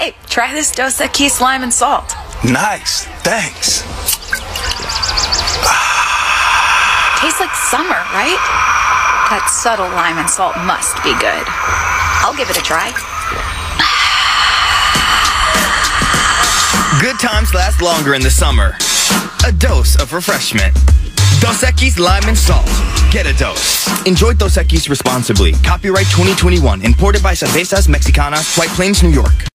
Hey, try this Dos Equis lime and salt. Nice, thanks. Tastes like summer, right? That subtle lime and salt must be good. I'll give it a try. Good times last longer in the summer. A dose of refreshment. Dos Equis lime and salt. Get a dose. Enjoy Dos Equis responsibly. Copyright 2021. Imported by Cervezas Mexicanas, White Plains, New York.